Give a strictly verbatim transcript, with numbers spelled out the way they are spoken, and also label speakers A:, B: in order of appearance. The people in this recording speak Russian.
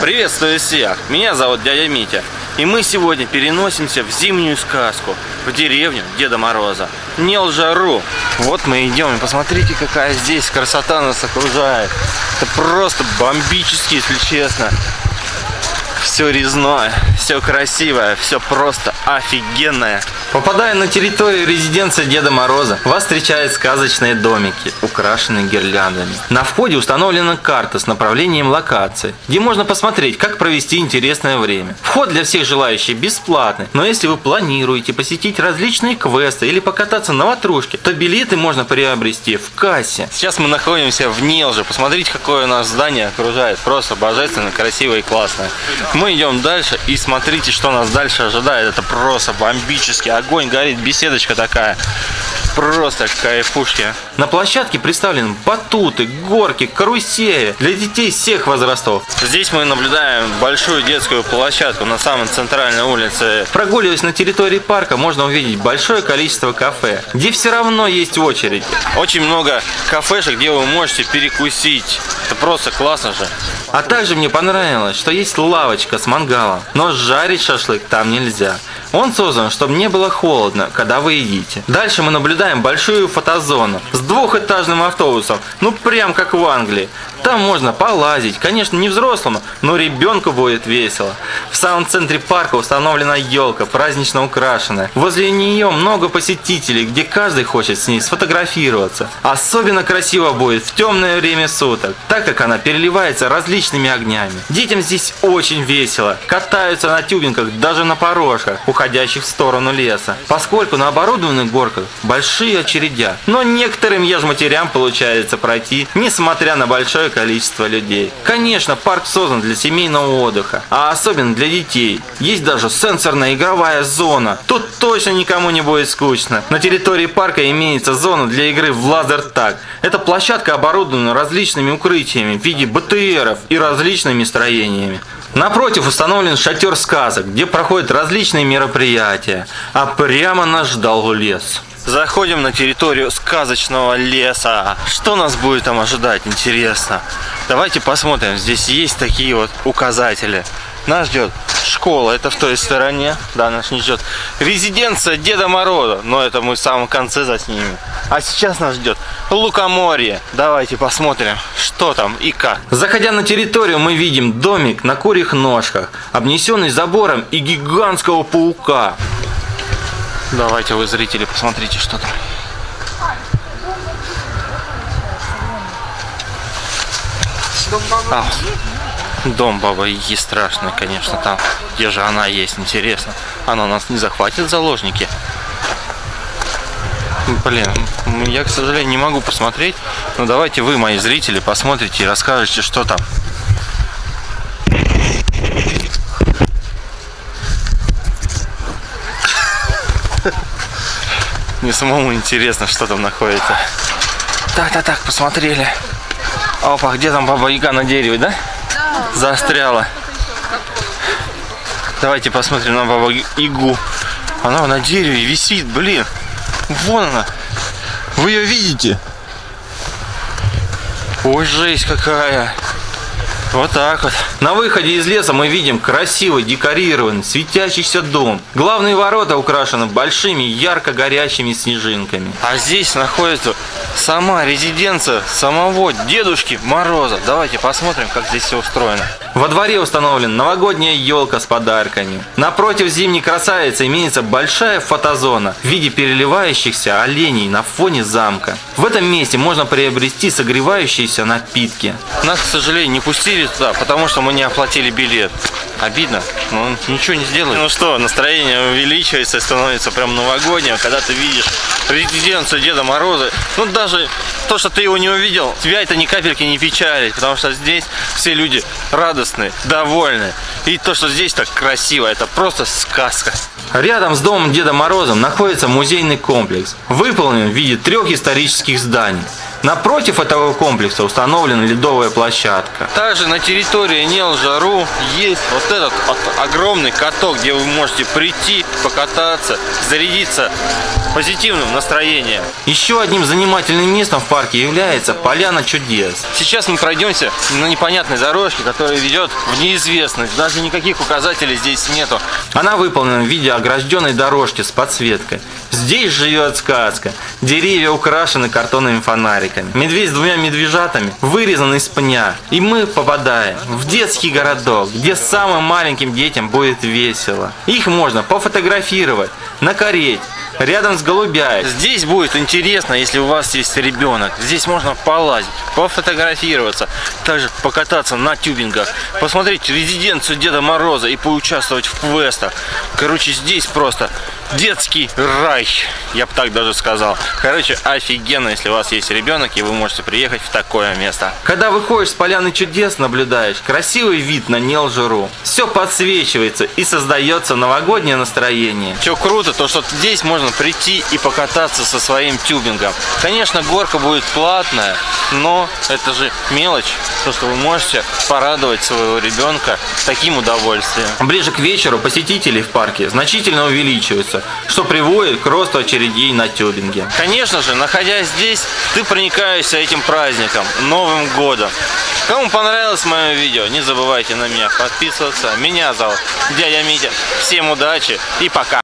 A: Приветствую всех! Меня зовут дядя Митя. И мы сегодня переносимся в зимнюю сказку, в деревню Деда Мороза. Нелжару. Вот мы идем, и посмотрите, какая здесь красота нас окружает. Это просто бомбически, если честно. Все резное, все красивое, все просто офигенное. Попадая на территорию резиденции Деда Мороза, вас встречают сказочные домики, украшенные гирляндами. На входе установлена карта с направлением локации, где можно посмотреть, как провести интересное время. Вход для всех желающих бесплатный, но если вы планируете посетить различные квесты или покататься на ватрушке, то билеты можно приобрести в кассе. Сейчас мы находимся в Нелже. Посмотрите, какое у нас здание окружает. Просто божественно, красивое и классное. Мы идем дальше, и смотрите, что нас дальше ожидает. Это просто бомбически. Огонь горит, беседочка такая. Просто кайфушки. На площадке представлены батуты, горки, карусели для детей всех возрастов. Здесь мы наблюдаем большую детскую площадку на самой центральной улице. Прогуливаясь на территории парка, можно увидеть большое количество кафе, где все равно есть очередь. Очень много кафешек, где вы можете перекусить. Это просто классно же. А также мне понравилось, что есть лавочка с мангалом, но жарить шашлык там нельзя. Он создан, чтобы не было холодно, когда вы едите. Дальше мы наблюдаем большую фотозону с двухэтажным автобусом, ну прям как в Англии. Там можно полазить, конечно, не взрослому, но ребенку будет весело. В самом центре парка установлена елка, празднично украшенная. Возле нее много посетителей, где каждый хочет с ней сфотографироваться. Особенно красиво будет в темное время суток, так как она переливается различными огнями. Детям здесь очень весело, катаются на тюбинках, даже на порожках, уходящих в сторону леса. Поскольку на оборудованных горках большие очередя, но некоторым ежматерям получается пройти, несмотря на большое количество людей. Конечно, парк создан для семейного отдыха, а особенно для детей. Есть даже сенсорная игровая зона. Тут точно никому не будет скучно. На территории парка имеется зона для игры в лазертаг. Эта площадка оборудована различными укрытиями в виде бэ тэ эров и различными строениями. Напротив установлен шатер сказок, где проходят различные мероприятия, а прямо нас ждал лес. Заходим на территорию сказочного леса. Что нас будет там ожидать, интересно? Давайте посмотрим. Здесь есть такие вот указатели. Нас ждет школа, это в той стороне. Да, нас не ждет резиденция Деда Мороза, но это мы в самом конце заснимем. А сейчас нас ждет лукоморье. Давайте посмотрим, что там и как. Заходя на территорию, мы видим домик на курьих ножках, обнесенный забором и гигантского паука. Давайте вы, зрители, посмотрите, что там. А, дом Бабы Яги страшный, конечно, там. Где же она есть, интересно. Она нас не захватит в заложники? Блин, я, к сожалению, не могу посмотреть. Но давайте вы, мои зрители, посмотрите и расскажете, что там. Мне самому интересно, что там находится. Так-так-так, посмотрели. Опа, где там Баба Яга на дереве, да? Да. Застряла. Давайте посмотрим на Бабу Ягу. Она на дереве висит, блин. Вон она. Вы ее видите? Ой, жесть какая. Вот так вот. На выходе из леса мы видим красивый, декорированный, светящийся дом. Главные ворота украшены большими, ярко горящими снежинками. А здесь находится сама резиденция самого Дедушки Мороза. Давайте посмотрим, как здесь все устроено. Во дворе установлена новогодняя елка с подарками. Напротив зимней красавицы имеется большая фотозона в виде переливающихся оленей на фоне замка. В этом месте можно приобрести согревающиеся напитки. Нас, к сожалению, не пустили туда, потому что мы не оплатили билет. Обидно, но ничего не сделали. Ну что, настроение увеличивается, становится прям новогоднее, когда ты видишь резиденцию Деда Мороза. Ну даже то, что ты его не увидел, тебя это ни капельки не печалит, потому что здесь все люди радостные, довольные. И то, что здесь так красиво, это просто сказка. Рядом с домом Деда Мороза находится музейный комплекс, выполнен в виде трех исторических зданий. Напротив этого комплекса установлена ледовая площадка. Также на территории Нелжа.ру есть вот этот огромный каток, где вы можете прийти, покататься, зарядиться позитивным настроением. Еще одним занимательным местом в парке является Поляна чудес. Сейчас мы пройдемся на непонятной дорожке, которая ведет в неизвестность. Даже никаких указателей здесь нету. Она выполнена в виде огражденной дорожки с подсветкой. Здесь живет сказка. Деревья украшены картонными фонариками. Медведь с двумя медвежатами вырезан из пня. И мы попадаем в детский городок, где самым маленьким детям будет весело. Их можно пофотографировать, накореть рядом с голубями. Здесь будет интересно, если у вас есть ребенок. Здесь можно полазить, пофотографироваться, также покататься на тюбингах, посмотреть резиденцию Деда Мороза и поучаствовать в квестах. Короче, здесь просто детский рай, я бы так даже сказал. Короче, офигенно, если у вас есть ребенок, и вы можете приехать в такое место. Когда выходишь с Поляны чудес, наблюдаешь красивый вид на Нелжа.ру. Все подсвечивается и создается новогоднее настроение. Что круто, то что здесь можно прийти и покататься со своим тюбингом. Конечно, горка будет платная, но это же мелочь, то что вы можете порадовать своего ребенка таким удовольствием. Ближе к вечеру посетителей в парке значительно увеличиваются, что приводит к росту очередей на тюбинге. Конечно же, находясь здесь, ты проникаешься этим праздником, Новым годом. Кому понравилось мое видео, не забывайте на меня подписываться. Меня зовут Дядя Митя. Всем удачи и пока!